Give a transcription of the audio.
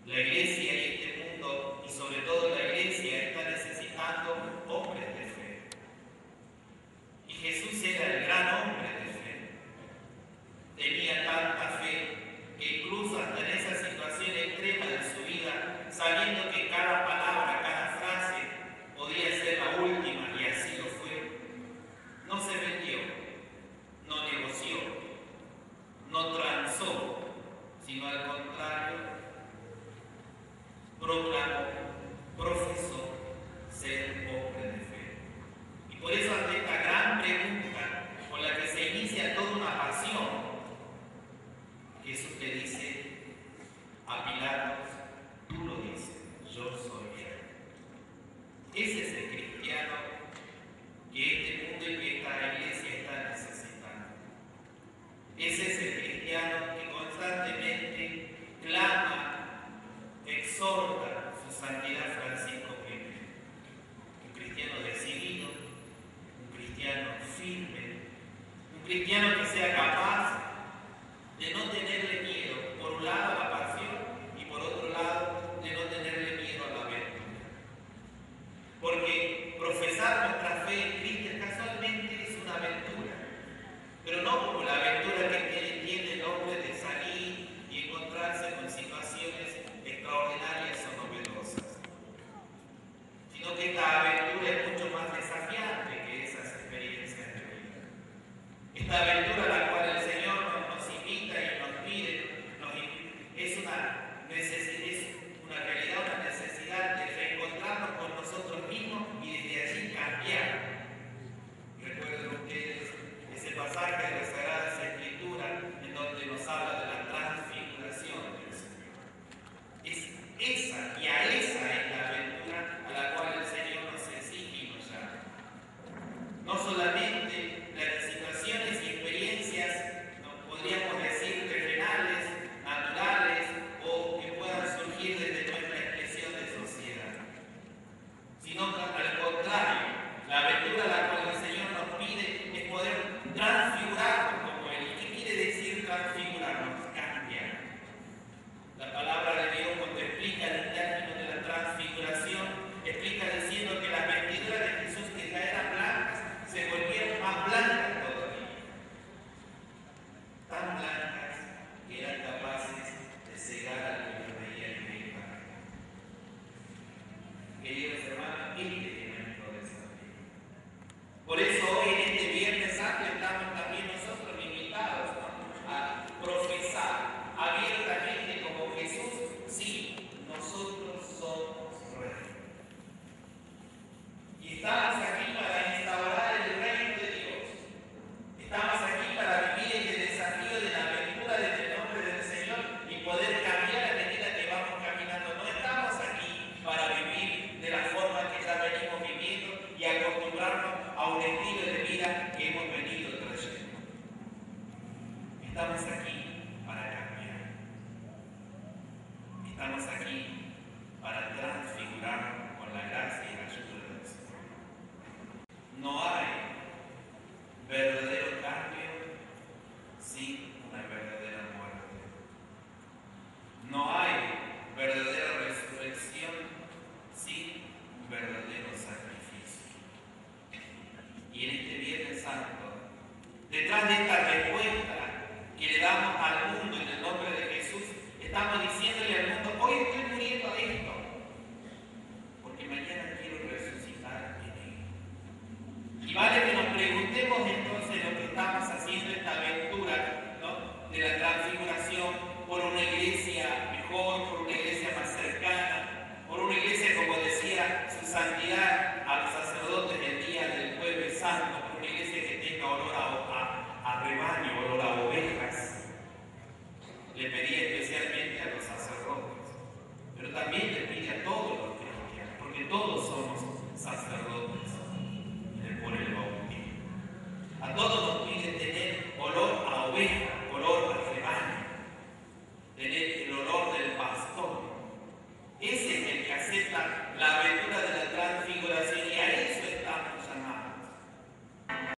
La iglesia y este mundo, y sobre todo la iglesia, está necesitando hombres de fe. Y Jesús era el gran hombre de fe. Tenía tanta fe que incluso hasta en esa situación extrema de su vida, sabiendo que cada palabra, cada frase podía ser la última, y así lo fue, no se vendió, no negoció, no transó, sino al contrario, proclamó, profesó ser hombre de fe. Y por eso ante esta gran pregunta con la que se inicia toda una pasión, Jesús le dice a Pilatos, tú lo dices, yo soy él. Ese es el cristiano que este mundo y que esta iglesia está necesitando. Ese es el cristiano que constantemente clama, exhorta su santidad Francisco I. Un cristiano decidido, un cristiano firme, un cristiano que sea capaz de no tenerle miedo, por un lado a la pasión y por otro lado de no tenerle miedo a la aventura. Porque profesar nuestra fe en Cristo casualmente es una aventura, pero no como la aventura que tiene el hombre de salir y encontrarse con situaciones extraordinarias o novedosas, sino que esta aventura es mucho más desafiante que esas experiencias de vida. Esta aventura a la cual el Señor nos invita y nos pide, es una realidad